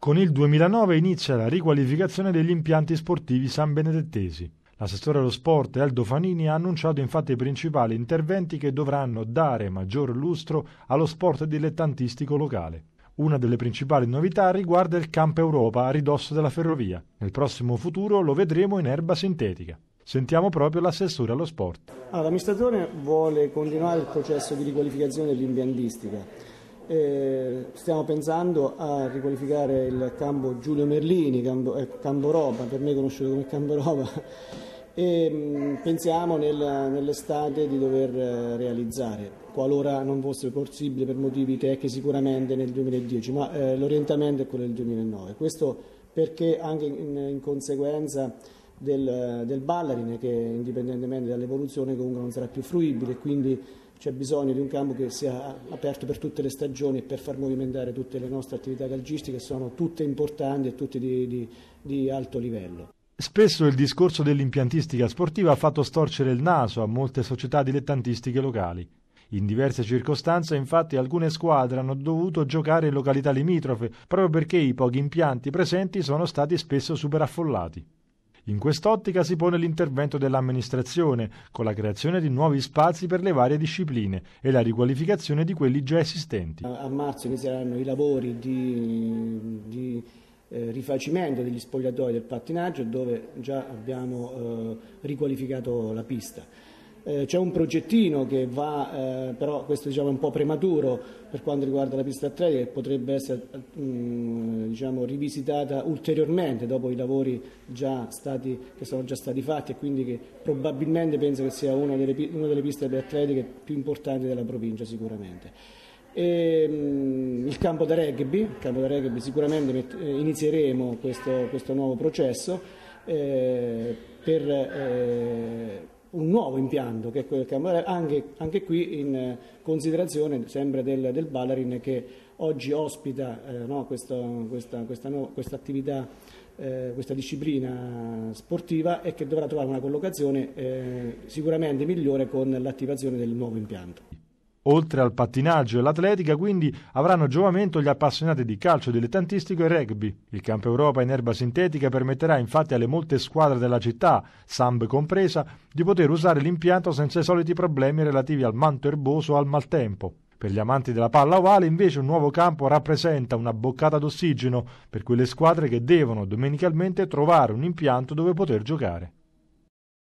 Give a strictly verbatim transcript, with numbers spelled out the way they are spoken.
Con il duemilanove inizia la riqualificazione degli impianti sportivi sanbenedettesi. L'assessore allo sport Eldo Fanini ha annunciato infatti i principali interventi che dovranno dare maggior lustro allo sport dilettantistico locale. Una delle principali novità riguarda il Campo Europa a ridosso della ferrovia. Nel prossimo futuro lo vedremo in erba sintetica. Sentiamo proprio l'assessore allo sport. Allora, l'amministratore vuole continuare il processo di riqualificazione dell'impiantistica. Eh, stiamo pensando a riqualificare il campo Giulio Merlini, campo, eh, campo Europa, per me conosciuto come Campo Europa, e mh, pensiamo nel, nell'estate di dover eh, realizzare, qualora non fosse possibile per motivi tecnici sicuramente nel duemiladieci, ma eh, l'orientamento è quello del duemilanove. Questo perché anche in, in conseguenza del, del Ballarin, che indipendentemente dall'evoluzione comunque non sarà più fruibile, quindi c'è bisogno di un campo che sia aperto per tutte le stagioni e per far movimentare tutte le nostre attività calcistiche, che sono tutte importanti e tutte di, di, di alto livello. Spesso il discorso dell'impiantistica sportiva ha fatto storcere il naso a molte società dilettantistiche locali. In diverse circostanze, infatti, alcune squadre hanno dovuto giocare in località limitrofe proprio perché i pochi impianti presenti sono stati spesso superaffollati. In quest'ottica si pone l'intervento dell'amministrazione, con la creazione di nuovi spazi per le varie discipline e la riqualificazione di quelli già esistenti. A marzo inizieranno i lavori di, di eh, rifacimento degli spogliatoi del pattinaggio, dove già abbiamo eh, riqualificato la pista. Eh, c'è un progettino che va, eh, però questo diciamo, è un po' prematuro per quanto riguarda la pista atletica, che potrebbe essere mh, diciamo, rivisitata ulteriormente dopo i lavori già stati, che sono già stati fatti, e quindi che probabilmente penso che sia una delle, una delle piste atletiche più importanti della provincia sicuramente. E, mh, il campo da rugby, il campo da rugby sicuramente met- inizieremo questo, questo nuovo processo eh, per eh, un nuovo impianto, che è quello del campo, anche, anche qui in considerazione sempre del, del Ballarin, che oggi ospita eh, no, questa, questa, questa, no, questa attività, eh, questa disciplina sportiva, e che dovrà trovare una collocazione eh, sicuramente migliore con l'attivazione del nuovo impianto. Oltre al pattinaggio e l'atletica, quindi, avranno giovamento gli appassionati di calcio dilettantistico e rugby. Il Campo Europa in erba sintetica permetterà infatti alle molte squadre della città, Samb compresa, di poter usare l'impianto senza i soliti problemi relativi al manto erboso o al maltempo. Per gli amanti della palla ovale, invece, un nuovo campo rappresenta una boccata d'ossigeno per quelle squadre che devono domenicalmente trovare un impianto dove poter giocare.